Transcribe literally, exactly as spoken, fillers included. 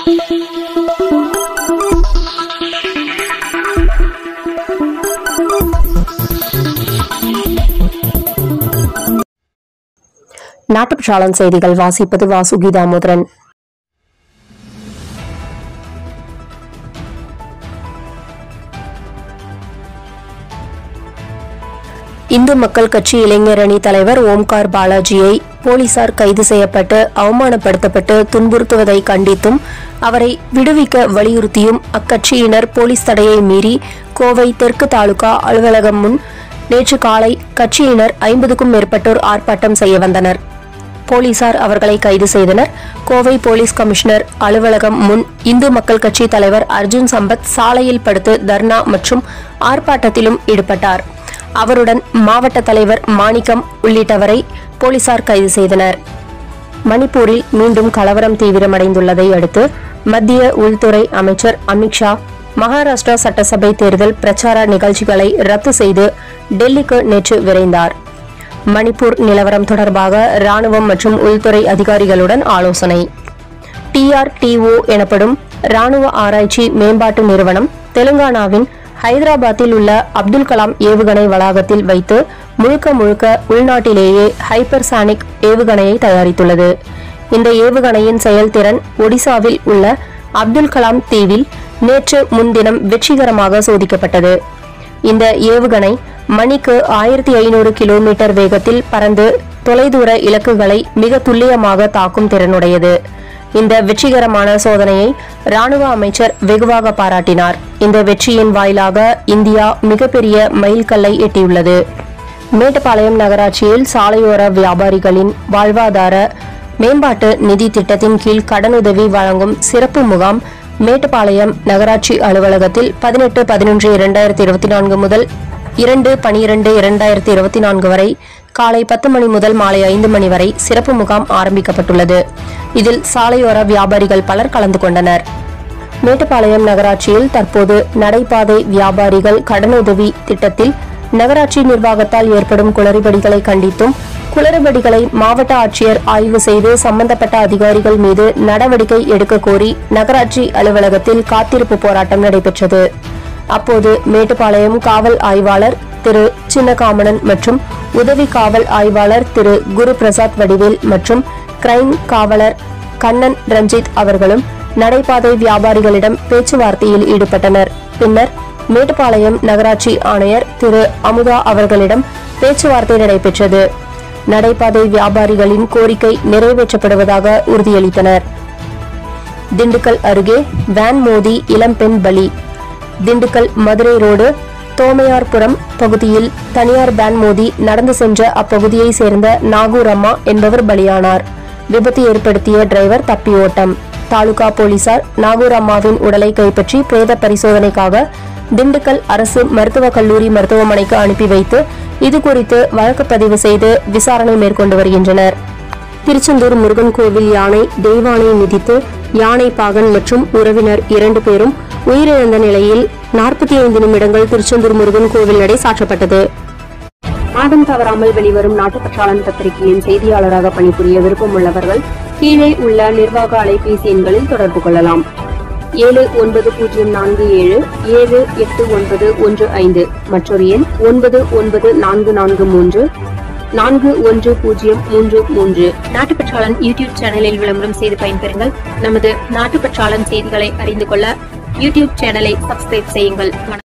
நாட்டுப்பற்றாளன் செய்திகள் வாசிப்பது வாசுகி தாமோதரன். இந்து மக்கள் கட்சி இளைஞர் அணி தலைவர் ஓம்கார் பாலாஜியை போலீசார் கைது செய்யப்பட்டு அவமானப்படுத்தப்பட்டு துன்புறுத்துவதை கண்டித்தும் அவரை விடுவிக்க வலியுறுத்தியும் அக்கட்சியினர் போலீஸ் தடையை மீறி கோவை தெற்கு தாலுகா அலுவலகம் முன் நேற்று காலை கட்சியினர் ஐம்பதுக்கும் மேற்பட்டோர் ஆர்ப்பாட்டம் செய்ய வந்தனர். போலீசார் அவர்களை கைது செய்தனர். கோவை போலீஸ் கமிஷனர் அலுவலகம் முன் இந்து மக்கள் கட்சி தலைவர் அர்ஜுன் சம்பத் சாலையில் படுத்து தர்ணா மற்றும் ஆர்ப்பாட்டத்திலும் ஈடுபட்டார். அவருடன் மாவட்ட தலைவர் மாணிக்கம் உள்ளிட்டவரை போலீசார் கைது செய்தனர். மணிப்பூரில் மீண்டும் கலவரம் தீவிரமடைந்துள்ளதை அடுத்து மத்திய உள்துறை அமைச்சர் அமித்ஷா மகாராஷ்டிரா சட்டசபை தேர்தல் பிரச்சார நிகழ்ச்சிகளை ரத்து செய்து டெல்லிக்கு நேற்று விரைந்தார். மணிப்பூர் நிலவரம் தொடர்பாக ராணுவம் மற்றும் உள்துறை அதிகாரிகளுடன் ஆலோசனை. டி ஆர் டி ஓ எனப்படும் ராணுவ ஆராய்ச்சி மேம்பாட்டு நிறுவனம் தெலுங்கானாவின் ஹைதராபாத்தில் உள்ள அப்துல் கலாம் ஏவுகணை வளாகத்தில் வைத்து முழுக்க முழுக்க உள்நாட்டிலேயே ஹைப்பர்சானிக் ஏவுகணையை தயாரித்துள்ளது. இந்த ஏவுகணையின் செயல்திறன் ஒடிசாவில் உள்ள அப்துல் கலாம் தீவில் நேற்று முன்தினம் வெற்றிகரமாக சோதிக்கப்பட்டது. இந்த ஏவுகணை மணிக்கு ஆயிரத்தி ஐநூறு கிலோமீட்டர் வேகத்தில் பறந்து தொலைதூர இலக்குகளை மிக துல்லியமாக தாக்கும் திறனுடையது. இந்த வெற்றிகரமான சோதனையை ராணுவ அமைச்சர் வெகுவாக பாராட்டினார். இந்த வெற்றியின் வாயிலாக இந்தியா மிகப்பெரிய மைல்கல்லை எட்டியுள்ளது. மேட்டுப்பாளையம் நகராட்சியில் சாலையோர வியாபாரிகளின் வாழ்வாதார மேம்பாட்டு நிதி திட்டத்தின் கீழ் கடனுதவி வழங்கும் சிறப்பு முகாம் மேட்டுப்பாளையம் நகராட்சி அலுவலகத்தில் பதினெட்டு பதினொன்று இரண்டாயிரத்தி இருபத்தி நான்கு முதல் இரண்டு பனிரெண்டு இரண்டாயிரத்தி இருபத்தி நான்கு வரை காலை பத்து மணி முதல் மாலை ஐந்து மணி வரை சிறப்பு முகாம் ஆரம்பிக்கப்பட்டுள்ளது. இதில் சாலையோர வியாபாரிகள் பலர் கலந்து கொண்டனர். மேட்டுப்பாளையம் நகராட்சியில் தற்போது நடைபாதை வியாபாரிகள் கடனுதவி திட்டத்தில் நகராட்சி நிர்வாகத்தால் ஏற்படும் குளறுபடிகளை கண்டித்தும் குளறுபடிகளை மாவட்ட ஆட்சியர் ஆய்வு செய்து சம்பந்தப்பட்ட அதிகாரிகள் மீது நடவடிக்கை எடுக்க கோரி நகராட்சி அலுவலகத்தில் காத்திருப்பு போராட்டம் நடைபெற்றது. அப்போது மேட்டுப்பாளையம் காவல் ஆய்வாளர் திரு சின்னகாமணன் மற்றும் உதவி காவல் ஆய்வாளர் திரு குரு பிரசாத் வடிவேல் மற்றும் கிரைம் காவலர் கண்ணன் ரஞ்சித் அவர்களும் நடைபாதை வியாபாரிகளிடம் பேச்சுவார்த்தையில் ஈடுபட்டனர். பின்னர் மேட்டுப்பாளையம் நகராட்சி ஆணையர் திரு அமுதா அவர்களிடம் பேச்சுவார்த்தை நடைபெற்றது. நடைபாதை வியாபாரிகளின் கோரிக்கை நிறைவேற்றப்படுவதாக உறுதியளித்தனர். திண்டுக்கல் அருகே வேன் மோதி இளம்பெண் பலி. திண்டுக்கல் மதுரை ரோடு தோமையார்புரம் பகுதியில் தனியார் வேன் மோதி நடந்து சென்ற அப்பகுதியை சேர்ந்த நாகூர் அம்மா என்பவர் பலியானார். விபத்து ஏற்படுத்திய டிரைவர் தப்பி ஓட்டம். தாலுகா போலீசார் நாகூர் அம்மாவின் உடலை கைப்பற்றி பிரேத பரிசோதனைக்காக திண்டுக்கல் அரசு மருத்துவக் கல்லூரி மருத்துவமனைக்கு அனுப்பி வைத்து இதுகுறித்து வழக்கு பதிவு செய்து விசாரணை மேற்கொண்டு வருகின்றனர். திருச்செந்தூர் முருகன் கோவில் யானை தெய்வானை மிதித்து யானை பாகன் மற்றும் உறவினர் இரண்டு பேரும் உயிரிழந்த நிலையில் நாற்பத்தி ஐந்து நிமிடங்கள் திருச்செந்தூர் முருகன் கோவில் நடை சாற்றப்பட்டது. மாதம் தவறாமல் வெளிவரும் நாட்டுப்பற்றாளன் பத்திரிகையின் செய்தியாளராக பணிபுரிய விருப்பம் உள்ளவர்கள் கீழே உள்ள நிர்வாக அலைபேசி எண்களில் தொடர்பு கொள்ளலாம். ஏழு ஒன்பது பூஜ்ஜியம் நான்கு ஏழு ஏழு எட்டு ஒன்பது ஒன்று ஐந்து மற்றொரு எண் ஒன்பது ஒன்பது நான்கு நான்கு மூன்று நான்கு ஒன்று பூஜ்ஜியம் மூன்று மூன்று. நாட்டுப்பற்றாளன் யூடியூப் சேனலில் விளம்பரம் செய்து பயன்பெறுங்கள். நமது நாட்டுப்பற்றாளன் செய்திகளை அறிந்து கொள்ள யூடியூப் சேனலை சப்ஸ்கிரைப் செய்யுங்கள்.